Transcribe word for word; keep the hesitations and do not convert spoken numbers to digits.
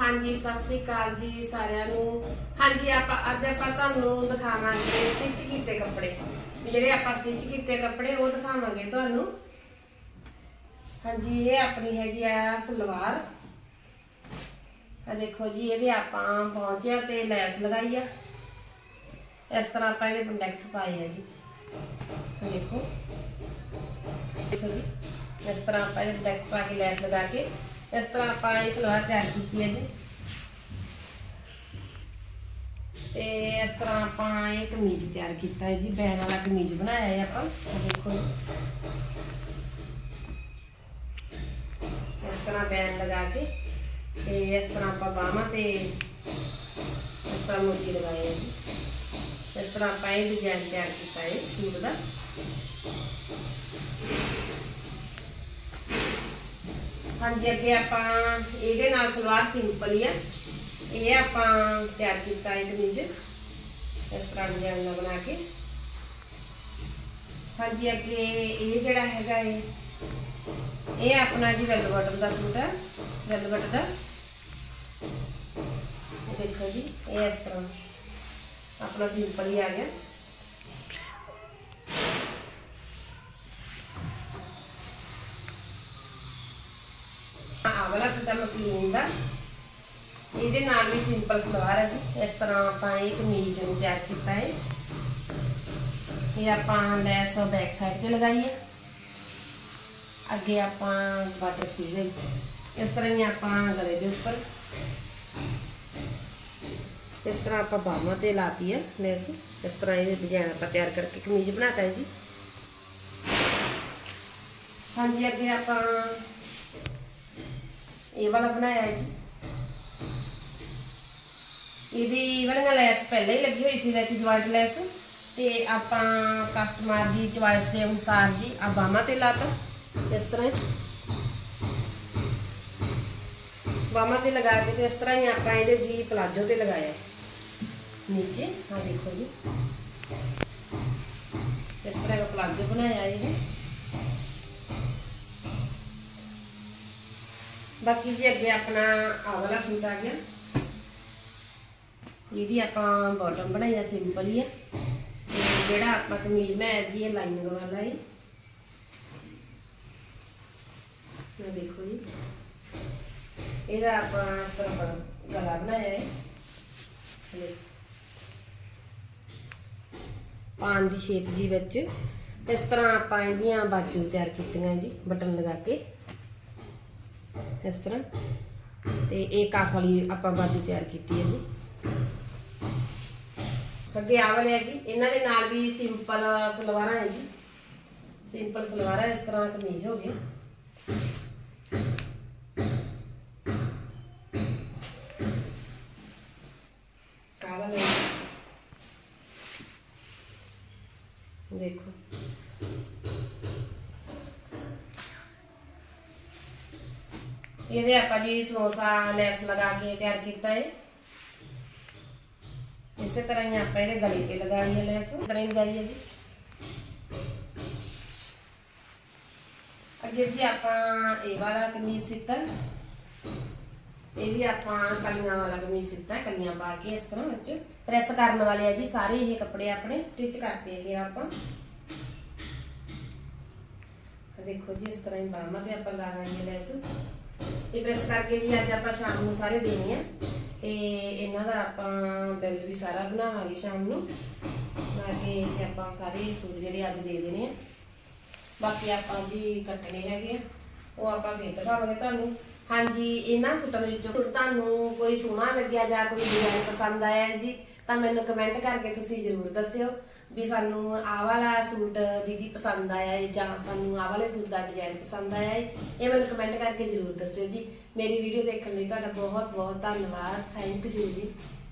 हाँ जी सत श्री अकाल जी सारिਆਂ ਨੂੰ। हाँ जी आप अज आप ਤੁਹਾਨੂੰ दिखावांगे स्टिच कीते कपड़े, ਜਿਹੜੇ ਆਪਾਂ स्टिच कीते कपड़े वो दिखावांगे ਤੁਹਾਨੂੰ। हाँ जी ये अपनी हैगी आ सलवार, आ देखो जी ये ਆਪਾਂ ਪਹੁੰਚਿਆ ਤੇ ਲੈਸ लगाई है। इस तरह आप ये बंडेक्स पाए है जी, देखो देखो जी इस तरह आप बंडेक्स पा के लैस लगा के इस तरह आप सलवार तैयार की है जी। ते इस तरह आप ये कमीज तैयार किया है जी, बैन वाला कमीज बनाया है आप देखो। इस तरह बैन लगा के ते इस तरह आप बाहां ते इस तरह मोती लगाए है जी। इस तरह आप ये डिजाइन तैयार किया है सूट का। हाँ जी अगे आप सलवार सिंपल ही है, ये आप तैयार किया है कमीज इस तरह डिजाइन बना के। हाँ जी अगे ये जड़ा है ये अपना जी वेलवेट का सूट है, वेलवेट का देखो जी ये इस तरह अपना सिंपल ही आ गया। वाला सूट है मसलीन का, ये नाल भी सिंपल सलवार है जी। इस तरह आप कमीज तैयार किया है, ये आप लैस बैक साइड के लगाई है, अगे आप बट सी गई इस तरह ही आप गले के उपर इस तरह आप बाहों ते लाती है लैस। इस तरह ये डिजाइन आप तैयार करके कमीज बनाता है जी। हाँ जी अगे आप ये वाला बनाया है जी, ये वाली लैस पहले ही लगी हुई सी विच जॉइंट लैस, ते आपां कस्टमर की चॉइस के अनुसार जी आ बाहां ते लाता इस तरह बाहां ते लगा के ते इस तरह ही आपां इहदे जी प्लाजो ते लगाया नीचे। हाँ देखो जी इस तरह का प्लाजो बनाया है। बाकी जी अगे अपना आ वाला सूट आ गया, ये आप बॉटम बनाई सिंपल ही है, जोड़ा आप कमीज बनाया जी ये लाइनिंग वाला है। देखो जी ये आप इस तरह गला बनाया है, पान की शेप जी विच इस तरह आप बाजू तैयार की जी बटन लगा के इस तरह, ते एक काफ वाली आप बाजू तैयार की है जी। अगे आ वाले है जी, इन्हां दे नाल भी सिंपल सलवार है जी, सिंपल सलवार इस तरह कमीज हो गया। देखो ये आप जी समोसा लैस लगा के तैयार किया है, इस तरह ही आप ये गले पे लगाई है लैस, इस तरह ही लगाई है जी। अगे जी आप ये वाला कमीज सीता, ये भी आप कलियां वाला कमीज सीता, कलियां पा के इस तरह विच प्रेस करने वाले है जी। सारे ये कपड़े अपने स्टिच करते हैं आप देखो जी इस तरह ही बाहां ते आप लगाई है लैस। ये प्रेस करके जी अज आप शाम को सारे देने हैं, तो इन्हों का आप बिल भी सारा बनावांगे शाम को, बना के इतने आप सारे सूट जोड़े अज दे देने हैं। बाकी आप जी कटने है वो आप फिर दिखावांगे तुहानूं। हाँ जी इन्होंने सूटों के सूट तुहानूं कोई सोहना लग्या जां कोई डिजाइन पसंद आया है जी, तो मैनूं कमेंट करके तुसीं जरूर दस्सिओ भी सानू आ वाला सूट दीदी पसंद आया है जां सानू आ वाले सूट का डिजाइन पसंद आया है, ये मैंने कमेंट करके जरूर दस्सिओ जी। मेरी वीडियो देखने लिए तुहाडा बहुत बहुत धन्यवाद, थैंक यू जी।